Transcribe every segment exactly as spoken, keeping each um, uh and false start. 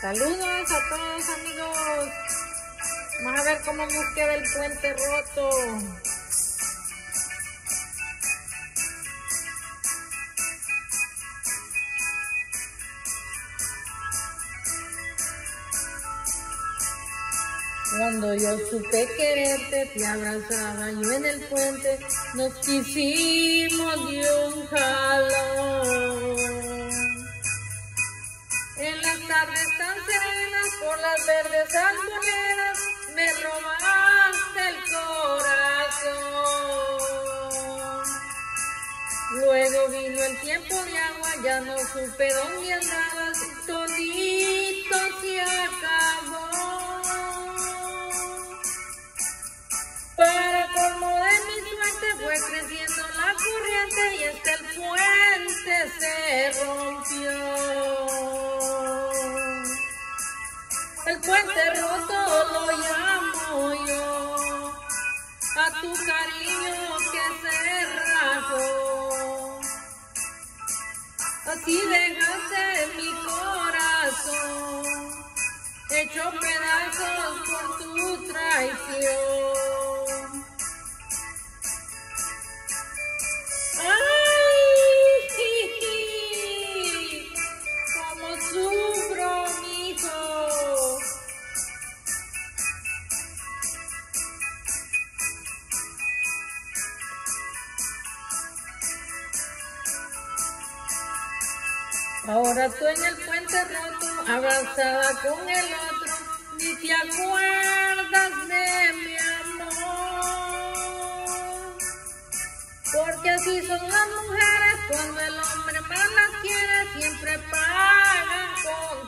Saludos a todos, amigos. Vamos a ver cómo nos queda el puente roto. Cuando yo supe quererte, te abrazaba yo en el puente, nos quisimos de un jalón. En las tardes tan serenas, por las verdes algoneras, me robaste el corazón. Luego vino el tiempo de agua, ya no supe dónde andabas, todito se acabó. Para colmo de mi suerte fue creciendo la corriente y hasta el puente se rompió. El puente roto lo llamo yo, a tu cariño que se rajó. Así dejaste mi corazón, hecho pedazos por tu traición. ¡Ay! ¡Cómo sufro, mijo! Ahora tú en el puente roto, abrazada con el otro, ni te acuerdas de mi amor. Porque así son las mujeres, cuando el hombre más las quiere, siempre pagan con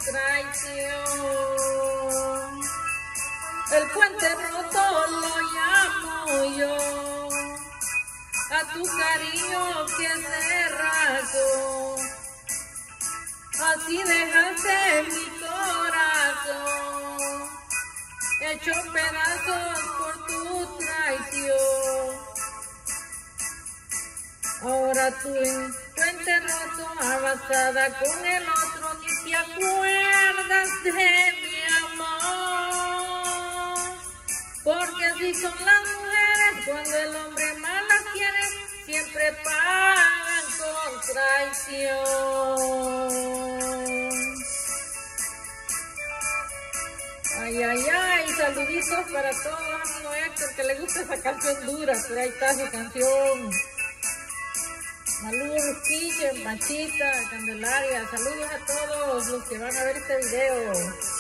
traición. El puente roto lo llamo yo, a tu cariño que se rasgó. Así dejaste mi corazón, hecho pedazos por tu traición. Ahora tú en puente roto, abrazada con el otro, ni te acuerdas de mi amor. Porque así son las mujeres, cuando el hombre más las quiere, siempre pagan con traición. Ay, ay, ay, saluditos para todos, amigo Héctor, que le gusta esa canción dura, pero ahí está su canción. Saludos, Quique, Machita, Candelaria, saludos a todos los que van a ver este video.